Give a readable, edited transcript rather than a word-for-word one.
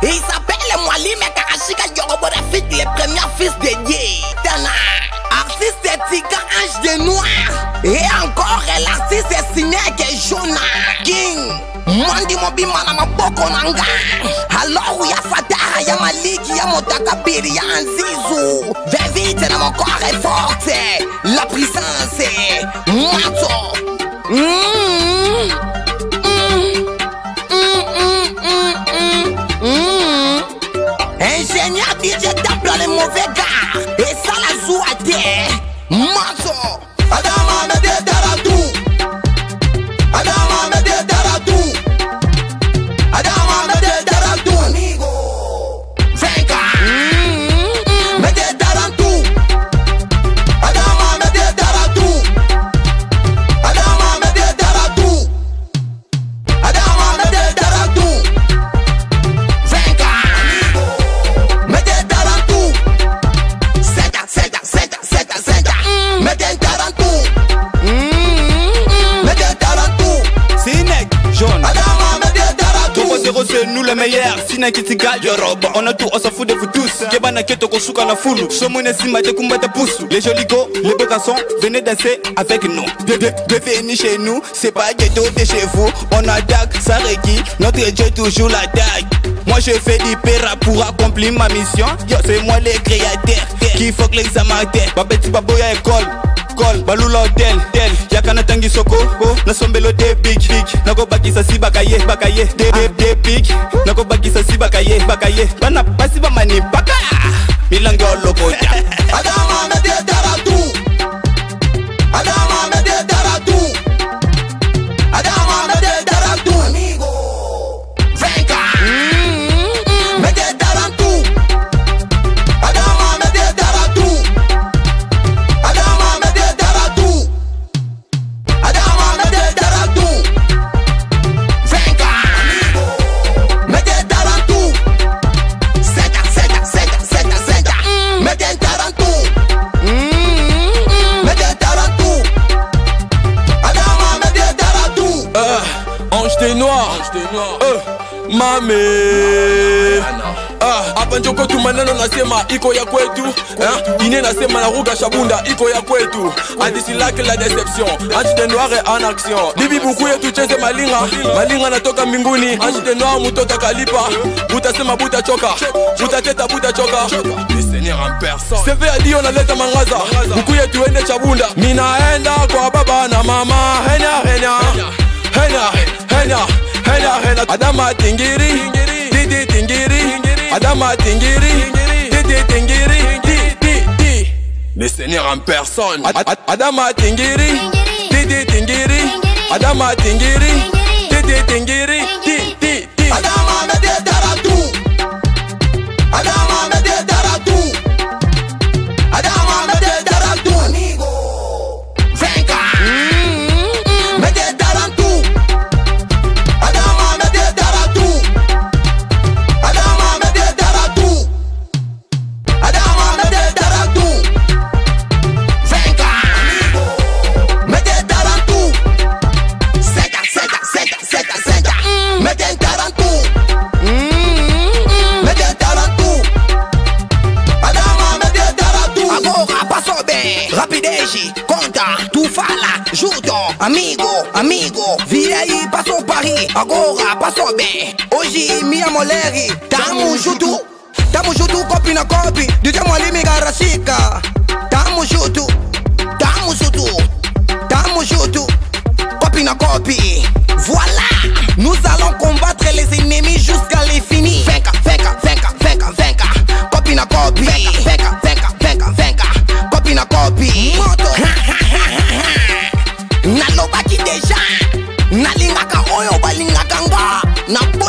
Et il s'appelle Mwali Mekarashika Yorobodafit, les premiers fils de Dieu. Artiste Tika Ange de Noir. Et encore l'artiste est signé avec Jonah King. Mandi Mobi Manama Boko Nanga. Alors il y a Fatah, il y a Malik, il y a Motakabiri, il y a Anzizou. Vite dans mon corps est forte. La puissance est Mato. Ingénieur DJ tape dans les mauvais gars. Et ça la joue à terre. Mato. Adama me de Daratu. Adama me de Daratu. Adama me de Daratu. Amigo. Venga. Me de Daratu. Adama me de Daratu. Adama me de Daratu. Adama me de Daratu. Venga. Amigo. Me de Daratu. Senta, senta, senta, senta, senta. Me de Daratu. Me de Daratu. Sinek, jaune. Adama me de Daratu. 2.0 c'est nous les meilleurs. Sinek itigal, Yoroba. On a tout, on s'en fout de vous tous. Kebana keto kosuka na fulu. Somone sima de kumbata poussou. Les jolis go, les beaux garçons, venez danser avec nous. Bienvenue chez nous, c'est pas ghetto de chez vous. On attaque, ça requis, notre Dieu toujours l'attaque. Moi je fais du péra pour accomplir ma mission. Yo, c'est moi le créateur qui faut que les amateurs. Babeti baboya école. Call, balula hotel, yakana tangi soko, na sombelo de big, nako bakisa si bakaye, de big, nako bakisa si bakaye, bana pasi ba mani baka, milango loko ya. Adama me de Daratu. Adama me de Daratu. Adama me de Daratu. Amigo. Venga. Me de Daratu. Adama me de Daratu. Adama me de Daratu. Adama me de Daratu. Venga. Amigo. Me de Daratu. Senta, senta, senta, senta, senta. Me de Daratu. Me de Daratu. Adama me de Daratu. Ange des noirs, mame. Hapa njoko tu maneno nasema iko ya kwetu. Ine nasema na ruga shabunda iko ya kwetu. Hadisi lake la deception. Ange des noirs est en action. Bibi buku yetu cheze malinga. Malinga natoka mbinguni. Ange des noirs mutota kalipa. Butasema butachoka. Butateta butachoka. Le Seigneur en personne. Seve adio naleta mangaza. Buku yetu ende chabunda. Minaenda kwa baba na mama. Henya. Adama tingiri, didi tingiri. Adama tingiri, didi tingiri, di. Le Seigneur en personne. Adama tingiri, didi tingiri. Adama tingiri, didi tingiri, di. Adama me de Daratu. Adama me de Daratu. Adama me de Daratu. Amigo. Venga. Me de Daratu. Adama me de Daratu. Adama me de Daratu. Adama me de Daratu. Venga. Amigo. Me de Daratu. Senta, senta, senta, senta, senta. Me de Daratu. Me de Daratu. Adama me de Daratu. Agora passou bem. Rapidez, conta, tu fala, junto. Amigo, vira aí, passou Paris. Agora passou bem. Hoje minha mulher, tamo junto, copo na copo. DJ Mwali Mekarashika. Tamo junto, copo na copo. Voilà, nous allons combattre les ennemis jusqu'à l'infini. Venga, copo na copo. Venga, copo na copo. Moto. Nalobaki deja, nalingaka oyo balingaka nga.